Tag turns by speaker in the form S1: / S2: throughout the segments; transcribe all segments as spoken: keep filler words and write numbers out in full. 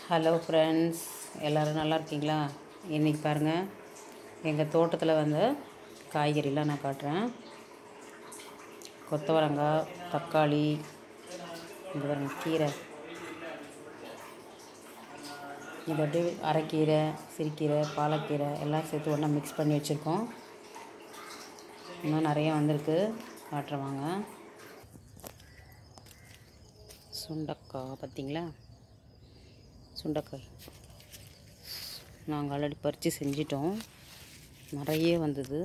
S1: Hello friends, எல்லோரும் நல்லா இருக்கீங்களா? இன்றைக்கி பாருங்கள், எங்கள் தோட்டத்தில் வந்து காய்கறிலாம் நான் காட்டுறேன். கொத்தவரங்காய், தக்காளி, இந்த பாருங்கள் கீரை, இது அப்படியே அரைக்கீரை, சிறுக்கீரை, பாலக்கீரை எல்லாம் சேர்த்து ஒன்றா மிக்ஸ் பண்ணி வச்சுருக்கோம். இன்னும் நிறையா வந்திருக்கு, காட்டுறவாங்க. சுண்டக்காய் பார்த்திங்களா? சுண்டைக்காய் நாங்கள் ஆல்ரெடி பறித்து செஞ்சிட்டோம். நிறைய வந்தது.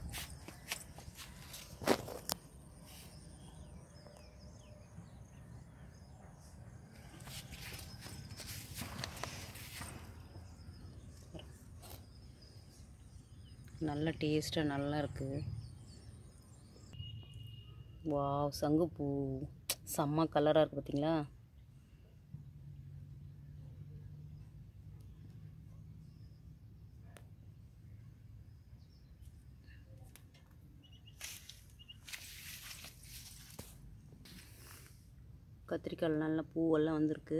S1: நல்ல டேஸ்ட்டாக நல்லா இருக்குது. வாவ், சங்குப்பூ செம்ம கலராக இருக்குது பார்த்திங்களா? கத்திரிக்காய் நல்ல பூவெல்லாம் வந்திருக்கு.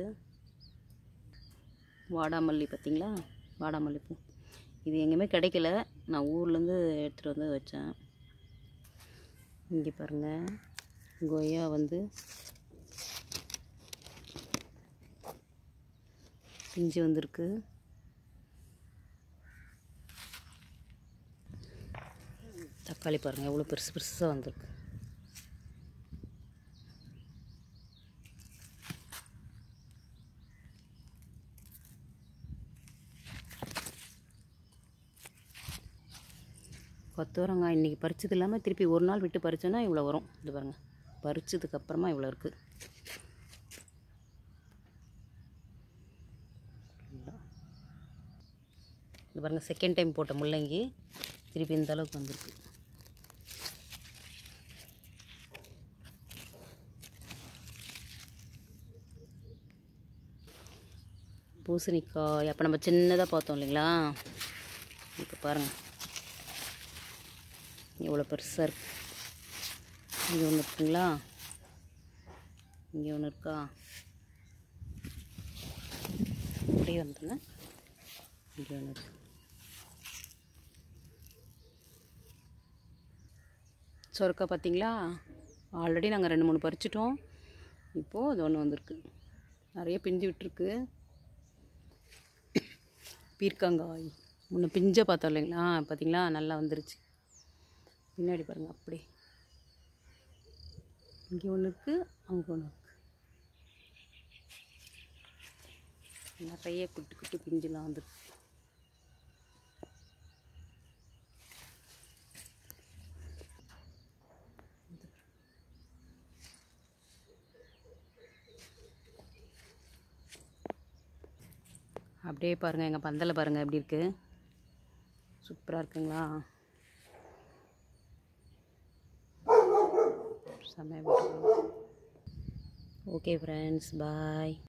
S1: வாடாமல்லி பார்த்திங்களா? வாடாமல்லி பூ இது எங்கேயுமே கிடைக்கல, நான் ஊர்லேருந்து எடுத்துகிட்டு வந்து வச்சேன். இங்கே பாருங்கள், கொய்யா வந்து பிஞ்சு வந்திருக்கு. தக்காளி பாருங்கள் எவ்வளோ பெருசு பெருசாக வந்திருக்கு. கொத்தவரங்காய் இன்றைக்கி பறிச்சது இல்லாமல் திருப்பி ஒரு நாள் விட்டு பறிச்சோன்னா இவ்வளோ வரும். இது பாருங்கள், பறிச்சதுக்கப்புறமா இவ்வளோ இருக்குது. இது பாருங்கள், செகண்ட் டைம் போட்ட முள்ளங்கி திருப்பி இந்த அளவுக்கு வந்திருக்கு. பூசணிக்காய் அப்போ நம்ம சின்னதாக பார்த்தோம் இல்லைங்களா? இப்போ பாருங்கள் இவ்வளோ பெருசாக இருக்குது. இங்கே ஒன்று இருக்குங்களா? இங்கே ஒன்று இருக்கா? அப்படியே வந்துங்க, இங்கே ஒன்று இருக்கு. சொரக்காய் பார்த்தீங்களா? ஆல்ரெடி நாங்கள் ரெண்டு மூணு பறிச்சிட்டோம். இப்போது அது ஒன்று வந்திருக்கு, நிறைய பிஞ்சு விட்டுருக்கு. பீர்க்கங்காய் முன்ன பிஞ்சை பார்த்தோம் இல்லைங்களா? பார்த்தீங்களா? நல்லா வந்துருச்சு. பின்னாடி பாருங்கள், அப்படி இங்கே ஒன்று இருக்குது, அங்கே ஒன்று இருக்குது. நிறைய குட்டி குட்டி பிஞ்சுலாம் வந்துருக்கு. அப்படியே பாருங்கள், எங்கள் பந்தலை பாருங்கள் எப்படி இருக்குது, சூப்பராக இருக்குங்களா? செம்மையாக. ஓகே ஃப்ரெண்ட்ஸ், பாய்.